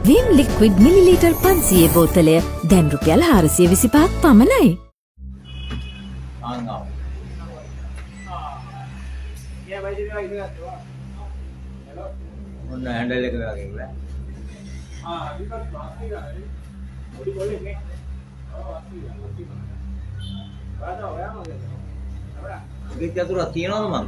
Vim liquid milliliter 500 බෝතලය දැන් රුපියල් 425ක් පමණයි. ඔන්න හැන්ඩල් එක වගේ ඉවරයි. අනිකත් වාස්ති ගානේ. පොඩි පොලේ නේ. වාස්ති ගානේ. බාදා ඔයාම ගත්තා. ඉතින් යතුරක් තියනවද මන්ද?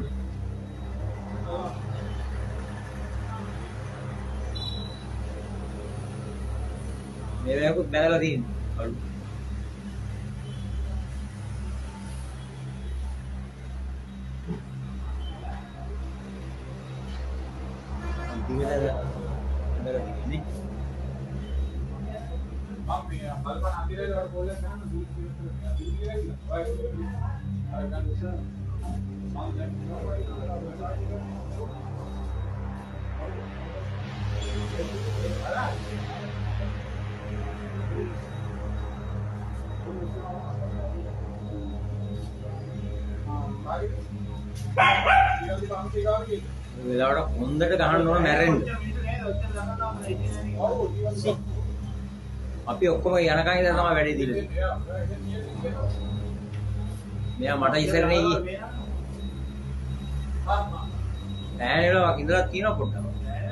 මේ වැයකුත් බැලලා තියෙනවා. අලු. වෙලාවට හොඳට ගහන්න ඕන මැරෙන්න. අපි ඔක්කොම යනකන් ඉඳලා තමයි වැඩේ දින්නේ. මෙයා මට ඉස්සරනේ ගියේ. ඈනෙලා ඉඳලා තියෙනවා පොඩ්ඩක්.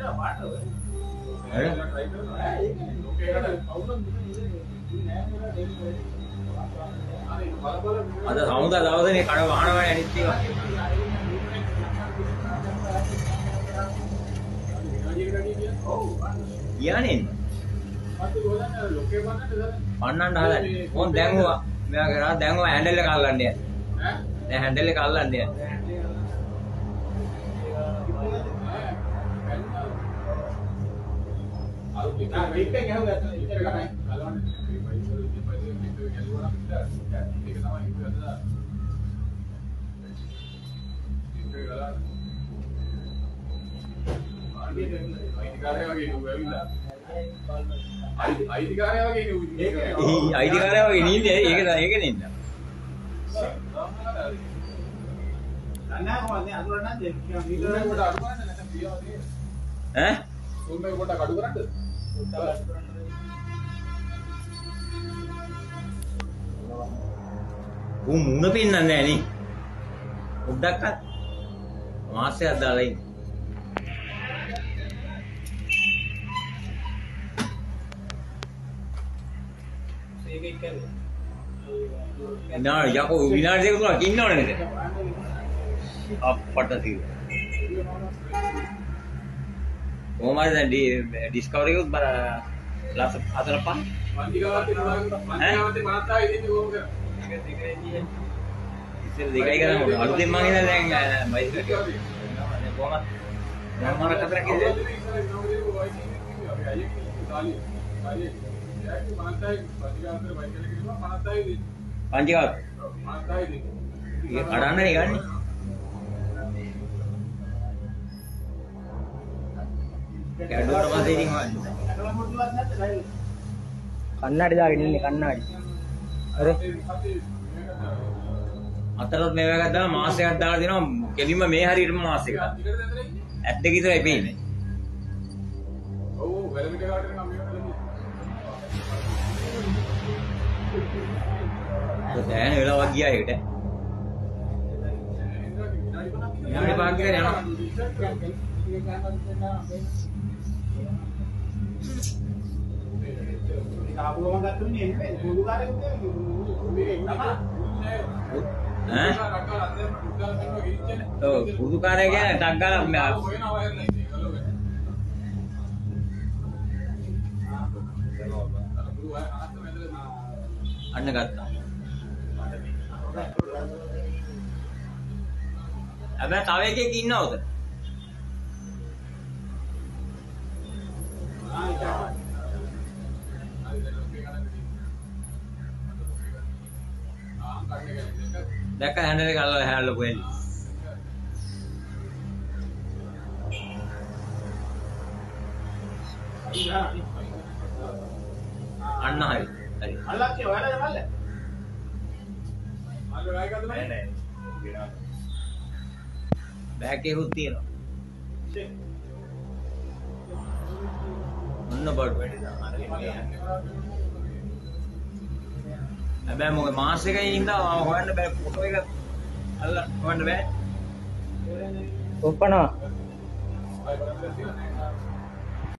අද සමුදා දවසේ මේ කඩ වහනවා අනිත් ඒවා. කියන්නේ පන්නන්න හදන්නේ. මොන් දැන් ඕවා මෙයා කරා දැන් ඕවා හැන්ඩල් එක අල්ලන්න යන්නේ. දැන් හැන්ඩල් එක අල්ලන්න යන්නේ. අර පිටින් ගහුවා ගත්තා ඉතර ගහයි. කලවන්න. අයිතිකාරය වගේ නුඹ ඇවිල්ලා අයිතිකාරය වගේ නුඹ අයිතිකාරය වගේ නින්ද ඒක නින්ද අන්න කොහොමද අඳුරන්නේ නැද්ද මීටරේ කොට අඩු කරන්නේ නැත්නම් පියවද ඈ සුන්බේ කොට අඩු කරන්නද මුණ පෙන්නන්නේ නැහැ නේ පොඩ්ඩක්වත් මාසයක් දාලා ඉන්නේ නා යකෝ විනාඩි දෙක තුනක් ඉන්නවනේ නේද අප්පට තියෙන කොහමද දැන් ඩිස්කවරි එකත් බර ලාස් 4 5 පන්තිගාවතේ 50 ඉදින් කොහොමද ඒක දෙකයි කියන්නේ ඉතින් දෙකයි කරන්නේ අලුතෙන් මම ඉඳලා දැන් බයිසිකල් කොහමද දැන් මාර කතරක් ඉන්නේ පංචිකාව ඒක කඩන්න නේ ගන්නේ කැඩුවට පස්සේ ඉතින් කන්නාඩි දාගෙන ඉන්නේ කන්නාඩි අර අතරත් මේවා ගත්තාම මාසයක් දාලා දෙනවා කෙලින්ම මේ හරියටම මාසෙක ඇත් දෙක විතරයි පේන්නේ ඔව් වැලමිට කාටද නම් මේක දැන් වෙලාවක් ගියා ඒකට විනාඩි 5ක් ගියා යනවා කාපුවම ගත්තොනේ එන්නේ පොදු කාර්යයක් ඈ ඔව් පුදු කාර්යය කියන්නේ ටක් ගාලා අන්න ගත්තා හැබැයි තව එකෙක් ඉන්නවද දැක්ක හැන්ඩල් එක අල්ලලා හැල්ලපු වෙලි අන්න හරි හරි අල්ලන්නේ ඔයාලා මල්ල මල්ල ගාය ගන්නද නෑ බෑක් එකකුත් තියෙනවා ඔන්න බඩ වැඩි තමයි. හැබැයි මොකද මාස් එකේ ඉඳලා හොයන්න බෑ ෆොටෝ එක අල්ල හොයන්න බෑ. ඔප්පනවා.